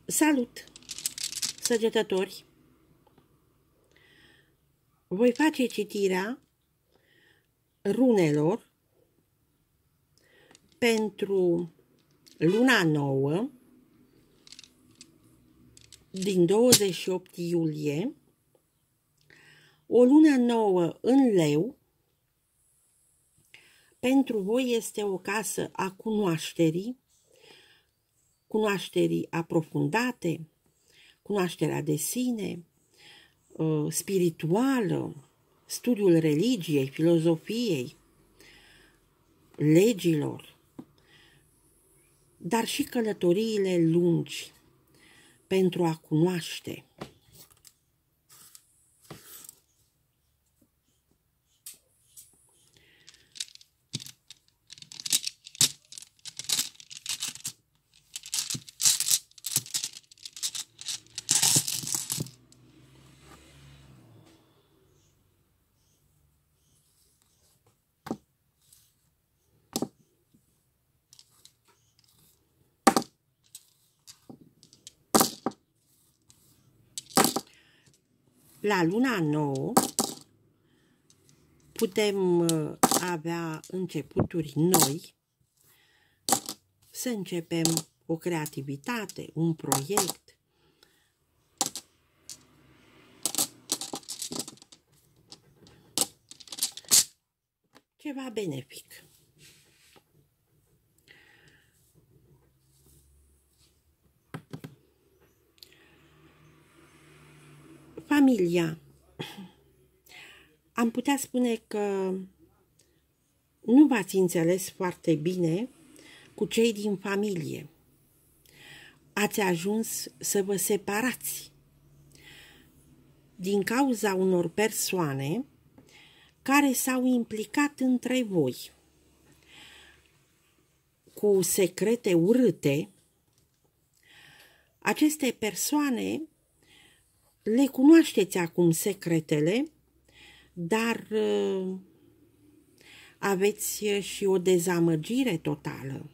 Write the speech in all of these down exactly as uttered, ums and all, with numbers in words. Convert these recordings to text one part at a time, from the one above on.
Salut, săgetători! Voi face citirea runelor pentru luna nouă din douăzeci și opt iulie, o lună nouă în Leu. Pentru voi este o casă a cunoașterii, cunoașterii aprofundate, cunoașterea de sine, spirituală, studiul religiei, filozofiei, legilor, dar și călătoriile lungi pentru a cunoaște. La luna nouă putem avea începuturi noi, să începem o creativitate, un proiect. Ceva benefic. Familia. Am putea spune că nu v-ați înțeles foarte bine cu cei din familie. Ați ajuns să vă separați din cauza unor persoane care s-au implicat între voi cu secrete urâte. Aceste persoane le cunoașteți acum secretele, dar uh, aveți și o dezamăgire totală,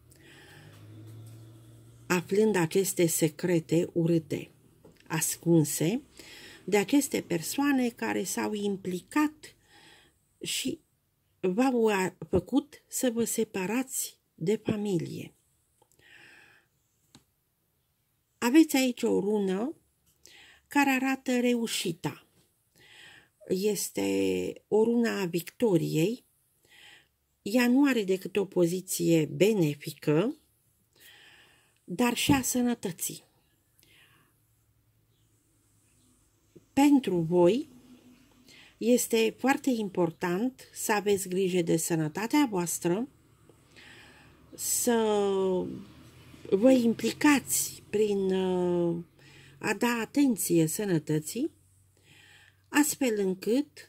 aflând aceste secrete urâte, ascunse, de aceste persoane care s-au implicat și v-au făcut să vă separați de familie. Aveți aici o rună care arată reușita. Este o rună a victoriei. Ea nu are decât o poziție benefică, dar și a sănătății. Pentru voi este foarte important să aveți grijă de sănătatea voastră, să vă implicați prin a da atenție sănătății, astfel încât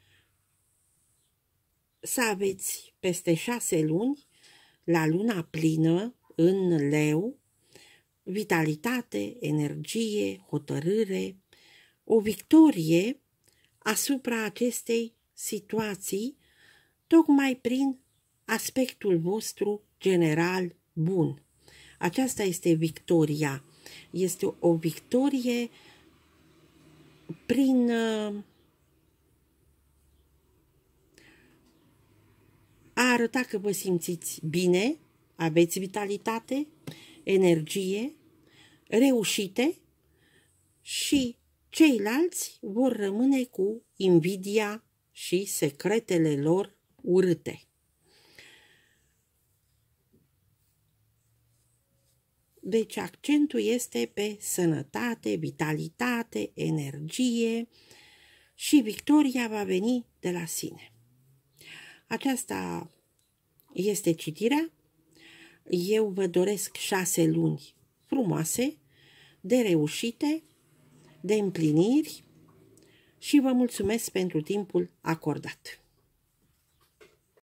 să aveți peste șase luni, la luna plină, în Leu, vitalitate, energie, hotărâre, o victorie asupra acestei situații, tocmai prin aspectul vostru general bun. Aceasta este victoria. Este o victorie prin a arăta că vă simțiți bine, aveți vitalitate, energie, reușite și ceilalți vor rămâne cu invidia și secretele lor urâte. Deci accentul este pe sănătate, vitalitate, energie și victoria va veni de la sine. Aceasta este citirea. Eu vă doresc șase luni frumoase, de reușite, de împliniri și vă mulțumesc pentru timpul acordat.